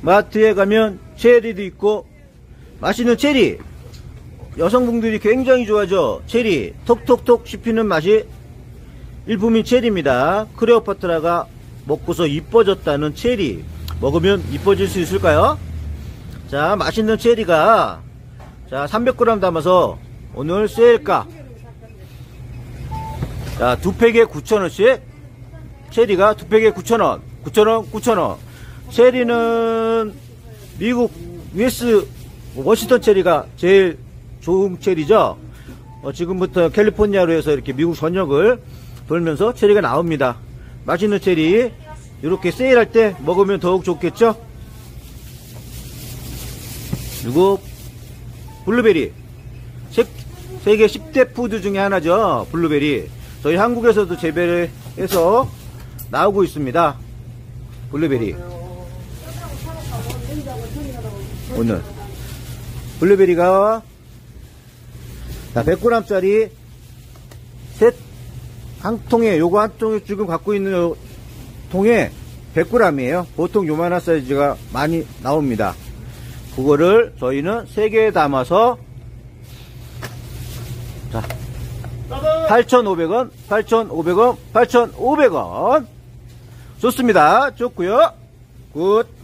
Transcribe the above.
마트에 가면 체리도 있고, 맛있는 체리. 여성분들이 굉장히 좋아하죠. 체리. 톡톡톡 씹히는 맛이 일품인 체리입니다. 클레오파트라가 먹고서 이뻐졌다는 체리. 먹으면 이뻐질 수 있을까요? 자, 맛있는 체리가, 자, 300g 담아서 오늘 세일가. 자, 2팩에 9,000원씩. 체리가 2팩에 9,000원. 9,000원, 9,000원. 체리는 미국 US 워싱턴 체리가 제일 좋은 체리죠. 지금부터 캘리포니아로 해서 이렇게 미국 전역을 돌면서 체리가 나옵니다. 맛있는 체리 이렇게 세일할 때 먹으면 더욱 좋겠죠. 그리고 블루베리, 세계 10대 푸드 중에 하나죠. 블루베리. 저희 한국에서도 재배를 해서 나오고 있습니다. 블루베리. 오늘 블루베리가 100g 짜리 한 통에, 요거 한 통에 지금 갖고 있는 요 통에 100g이에요. 보통 요만한 사이즈가 많이 나옵니다. 그거를 저희는 3개에 담아서, 자, 8,500원, 8,500원, 8,500원. 좋습니다. 좋고요. 굿.